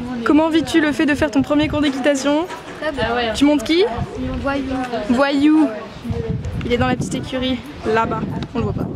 Comment vis-tu le fait de faire ton premier cours d'équitation? Tu montes qui? Voyou. Voyou. Il est dans la petite écurie, là-bas, on le voit pas.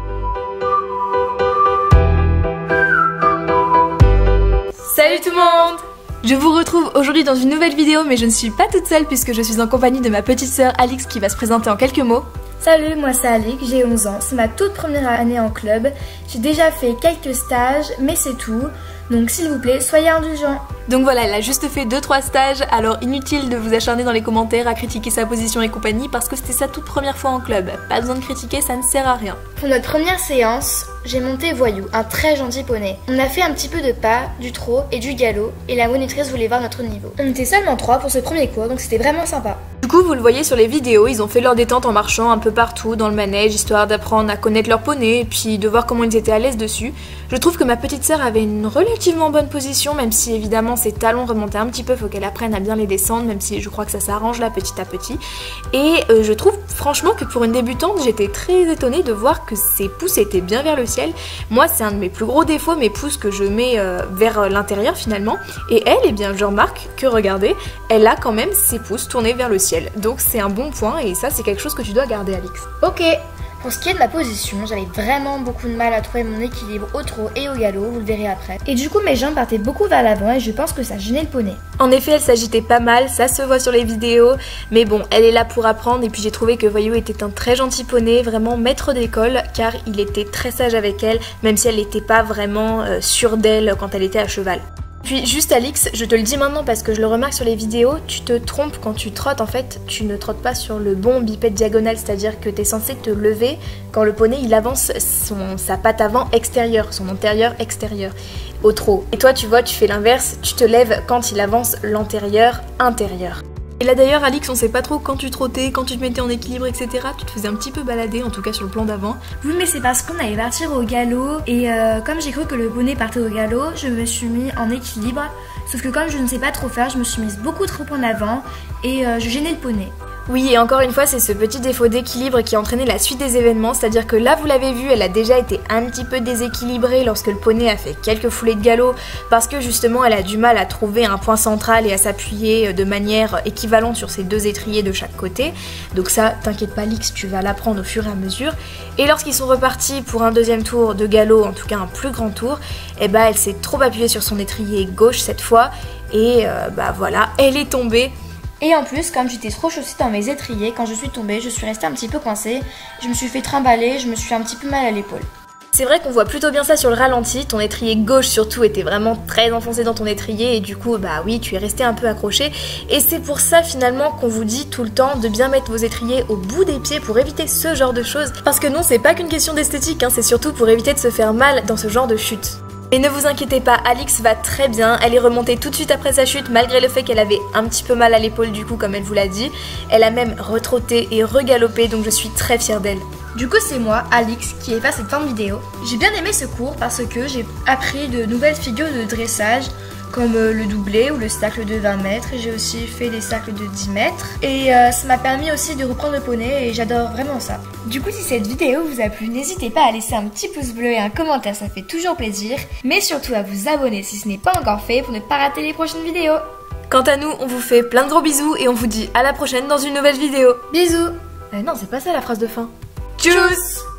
Salut tout le monde! Je vous retrouve aujourd'hui dans une nouvelle vidéo, mais je ne suis pas toute seule puisque je suis en compagnie de ma petite sœur Alix qui va se présenter en quelques mots. Salut, moi c'est Alix, j'ai 11 ans, c'est ma toute première année en club. J'ai déjà fait quelques stages, mais c'est tout. Donc s'il vous plaît, soyez indulgents. Donc voilà, elle a juste fait 2-3 stages, alors inutile de vous acharner dans les commentaires à critiquer sa position et compagnie parce que c'était sa toute première fois en club. Pas besoin de critiquer, ça ne sert à rien. Pour notre première séance, j'ai monté Voyou, un très gentil poney. On a fait un petit peu de pas, du trot et du galop, et la monitrice voulait voir notre niveau. On était seulement 3 pour ce premier cours, donc c'était vraiment sympa. Du coup, vous le voyez sur les vidéos, ils ont fait leur détente en marchant un peu partout dans le manège, histoire d'apprendre à connaître leur poney et puis de voir comment ils étaient à l'aise dessus. Je trouve que ma petite sœur avait une relativement bonne position, même si évidemment ses talons remontaient un petit peu, faut qu'elle apprenne à bien les descendre, même si je crois que ça s'arrange là petit à petit. Et je trouve franchement que pour une débutante, j'étais très étonnée de voir que ses pouces étaient bien vers le ciel. Moi, c'est un de mes plus gros défauts, mes pouces que je mets vers l'intérieur finalement. Et elle, eh bien, je remarque que regardez, elle a quand même ses pouces tournés vers le ciel. Donc c'est un bon point et ça c'est quelque chose que tu dois garder, Alix. Ok. Pour ce qui est de ma position, j'avais vraiment beaucoup de mal à trouver mon équilibre au trot et au galop, vous le verrez après. Et du coup mes jambes partaient beaucoup vers l'avant et je pense que ça gênait le poney. En effet, elle s'agitait pas mal, ça se voit sur les vidéos, mais bon, elle est là pour apprendre et puis j'ai trouvé que Voyou était un très gentil poney, vraiment maître d'école, car il était très sage avec elle, même si elle n'était pas vraiment sûre d'elle quand elle était à cheval. Puis juste Alix, je te le dis maintenant parce que je le remarque sur les vidéos, tu te trompes quand tu trottes, en fait tu ne trottes pas sur le bon bipède diagonal, c'est-à-dire que tu es censé te lever quand le poney il avance sa patte avant extérieure, son antérieur extérieur au trot. Et toi tu vois, tu fais l'inverse, tu te lèves quand il avance l'antérieur intérieur. Et là d'ailleurs Alix, on sait pas trop quand tu trottais, quand tu te mettais en équilibre, etc. Tu te faisais un petit peu balader, en tout cas sur le plan d'avant. Oui, mais c'est parce qu'on allait partir au galop et comme j'ai cru que le poney partait au galop, je me suis mis en équilibre. Sauf que comme je ne sais pas trop faire, je me suis mise beaucoup trop en avant et je gênais le poney. Oui, et encore une fois, c'est ce petit défaut d'équilibre qui a entraîné la suite des événements, c'est-à-dire que là, vous l'avez vu, elle a déjà été un petit peu déséquilibrée lorsque le poney a fait quelques foulées de galop, parce que justement, elle a du mal à trouver un point central et à s'appuyer de manière équivalente sur ses deux étriers de chaque côté. Donc ça, t'inquiète pas, Alix, tu vas l'apprendre au fur et à mesure. Et lorsqu'ils sont repartis pour un deuxième tour de galop, en tout cas un plus grand tour, eh ben, elle s'est trop appuyée sur son étrier gauche cette fois, et bah voilà, elle est tombée. Et en plus, comme j'étais trop chaussée dans mes étriers, quand je suis tombée, je suis restée un petit peu coincée. Je me suis fait trimballer, je me suis fait un petit peu mal à l'épaule. C'est vrai qu'on voit plutôt bien ça sur le ralenti, ton étrier gauche surtout était vraiment très enfoncé dans ton étrier et du coup bah oui tu es resté un peu accroché et c'est pour ça finalement qu'on vous dit tout le temps de bien mettre vos étriers au bout des pieds pour éviter ce genre de choses parce que non c'est pas qu'une question d'esthétique, hein, c'est surtout pour éviter de se faire mal dans ce genre de chute. Et ne vous inquiétez pas, Alix va très bien, elle est remontée tout de suite après sa chute malgré le fait qu'elle avait un petit peu mal à l'épaule du coup comme elle vous l'a dit. Elle a même retrotté et regalopé donc je suis très fière d'elle. Du coup c'est moi, Alix, qui ai fait cette fin de vidéo. J'ai bien aimé ce cours parce que j'ai appris de nouvelles figures de dressage comme le doublé ou le cercle de 20 mètres. J'ai aussi fait des cercles de 10 mètres et ça m'a permis aussi de reprendre le poney et j'adore vraiment ça. Du coup si cette vidéo vous a plu, n'hésitez pas à laisser un petit pouce bleu et un commentaire, ça fait toujours plaisir. Mais surtout à vous abonner si ce n'est pas encore fait pour ne pas rater les prochaines vidéos. Quant à nous, on vous fait plein de gros bisous et on vous dit à la prochaine dans une nouvelle vidéo. Bisous. Non, c'est pas ça la phrase de fin. Tchuss!